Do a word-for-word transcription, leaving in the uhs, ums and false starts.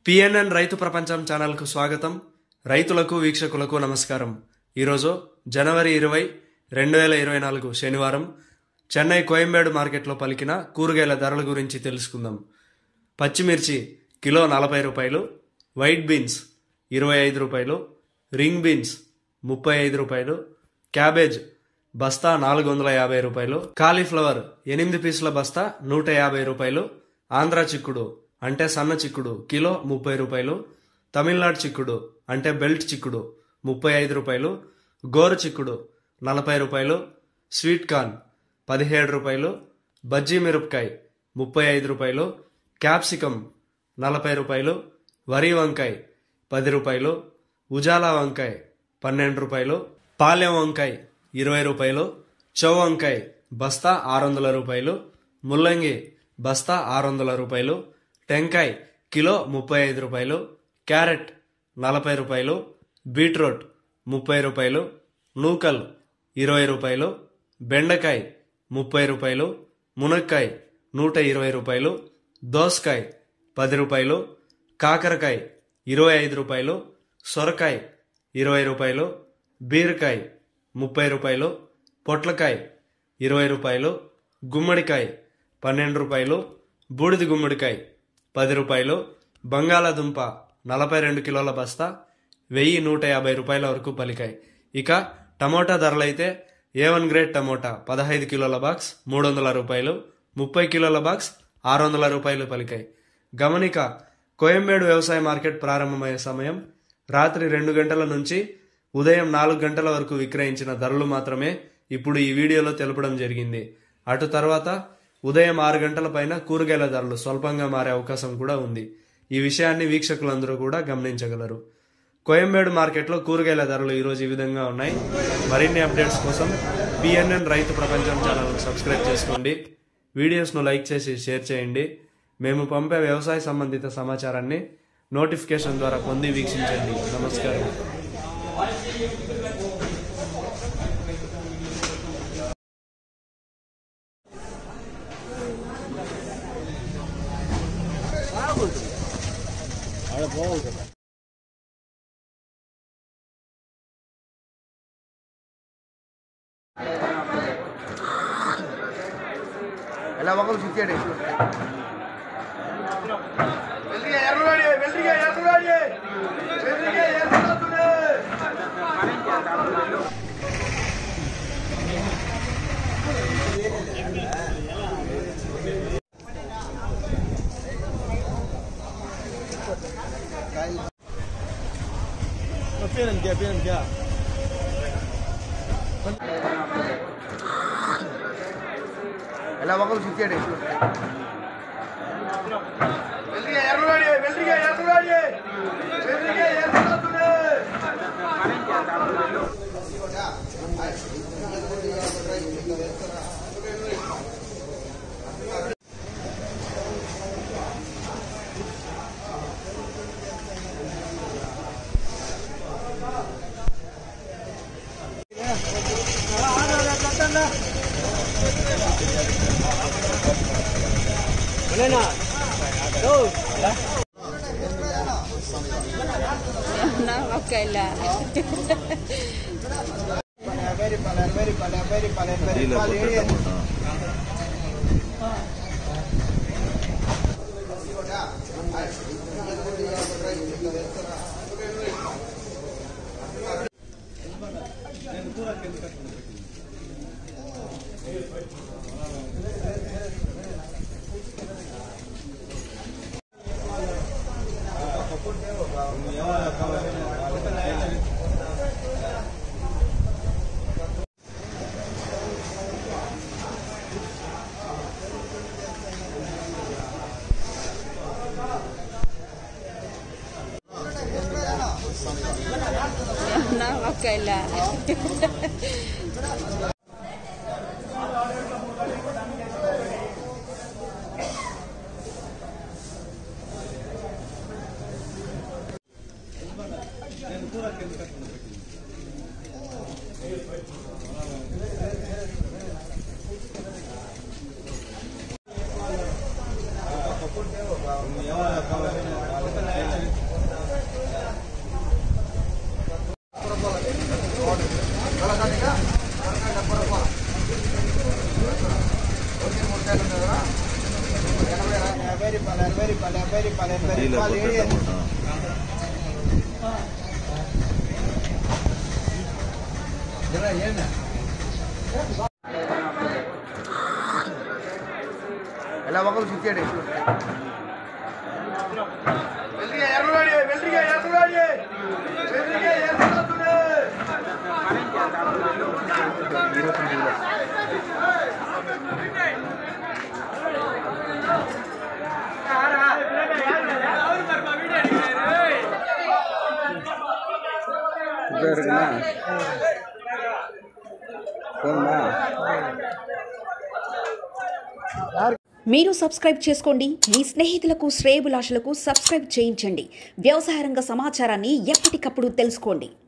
PNN రైతు ప్రపంచం channel కు స్వాగతం. రైతులకు వీక్షకులకు నమస్కారం. ఈరోజు జనవరి ఇరవై రెండు వేల ఇరవై నాలుగు శనివారం చెన్నై కోయంబేడు మార్కెట్లో పలికిన కూరగాయల ధరల గురించి తెలుసుకుందాం. పచ్చిమిర్చి కిలో నలభై రూపాయలు, వైట్ బీన్స్ ఇరవై ఐదు రూపాయలు, రింగ్ బీన్స్ ముప్పై ఐదు రూపాయలు, క్యాబేజ్ బస్తా నాలుగు వందల యాభై రూపాయలు, కాలీఫ్లవర్ ఎనిమిది పీసుల బస్తా నూట యాభై రూపాయలు, ఆంధ్ర చిక్కుడు అంటే సన్న చిక్కుడు కిలో ముప్పై రూపాయలు, తమిళనాడు చిక్కుడు అంటే బెల్ట్ చిక్కుడు ముప్పై ఐదు రూపాయలు, గోరు చిక్కుడు నలభై రూపాయలు, స్వీట్ కార్న్ పదిహేడు రూపాయలు, బజ్జీ మిరపకాయ ముప్పై ఐదు రూపాయలు, క్యాప్సికమ్ నలభై రూపాయలు, వరి వంకాయ పది రూపాయలు, ఉజాలా వంకాయ పన్నెండు రూపాయలు, పాలెం వంకాయ ఇరవై రూపాయలు, చౌ వంకాయ బస్తా ఆరు వందల రూపాయలు, ముల్లంగి బస్తా ఆరు వందల రూపాయలు, టెంకాయ కిలో ముప్పై ఐదు రూపాయలు, క్యారెట్ నలభై రూపాయలు, బీట్రూట్ ముప్పై రూపాయలు, నూకల్ ఇరవై రూపాయలు, బెండకాయ ముప్పై రూపాయలు, మునక్కాయ నూట ఇరవై రూపాయలు, దోసకాయ పది రూపాయలు, కాకరకాయ ఇరవై ఐదు రూపాయలు, సొరకాయ ఇరవై రూపాయలు, బీరకాయ ముప్పై రూపాయలు, పొట్లకాయ ఇరవై రూపాయలు, గుమ్మడికాయ పన్నెండు రూపాయలు, బూడిద గుమ్మడికాయ పది రూపాయలు, బంగాళాదుంప నలభై రెండు కిలోల బస్తా వెయ్యి నూట యాభై రూపాయల వరకు పలికాయి. ఇక టమోటా ధరలైతే ఏ వన్ గ్రేడ్ టమోటా పదహైదు కిలోల బాక్స్ మూడు వందల రూపాయలు, ముప్పై కిలోల బాక్స్ ఆరు వందల రూపాయలు పలికాయి. గమనిక, కోయంబేడు వ్యవసాయ మార్కెట్ ప్రారంభమయ్యే సమయం రాత్రి రెండు గంటల నుంచి ఉదయం నాలుగు గంటల వరకు విక్రయించిన ధరలు మాత్రమే ఇప్పుడు ఈ వీడియోలో తెలపడం జరిగింది. అటు తర్వాత ఉదయం ఆరు గంటల పైన కూరగాయల ధరలు స్వల్పంగా మారే అవకాశం కూడా ఉంది. ఈ విషయాన్ని వీక్షకులందరూ కూడా గమనించగలరు. కోయంబేడు మార్కెట్లో కూరగాయల ధరలు ఈరోజు ఈ విధంగా ఉన్నాయి. మరిన్ని అప్డేట్స్ కోసం పిఎన్ఎన్ రైతు ప్రపంచం ఛానల్ను సబ్స్క్రైబ్ చేసుకోండి. వీడియోస్ను లైక్ చేసి షేర్ చేయండి. మేము పంపే వ్యవసాయ సంబంధిత సమాచారాన్ని నోటిఫికేషన్ ద్వారా పొంది వీక్షించండి. నమస్కారం. ఎలా ఒకరు చూచాడు వెల్లిగా ఎర్రవాడి వెల్లిగా ఎర్రవాడి వెల్లిగా ఎర్రవాడునే Pian dia pian dia ఎలా ఒకరు చూచాడు వెల్లిగా ఎర్రవాడి వెల్లిగా ఎర్రవాడి వెల్లిగా ఎర్రవాడునే Elena, go. No, okay lah. Very pala, very pala, very pala, very pala. No, okay lah. Ya, అరవై రూపాయలు డెబ్బై రూపాయలు ఎనభై రూపాయలు ఎలా ఒకరు చూచాడు మీరు సబ్స్క్రైబ్ చేసుకోండి, మీ స్నేహితులకు శ్రేయోభిలాషులకు సబ్స్క్రైబ్ చేయించండి. వ్యవసాయ రంగ సమాచారాన్ని ఎప్పటికప్పుడు తెలుసుకోండి.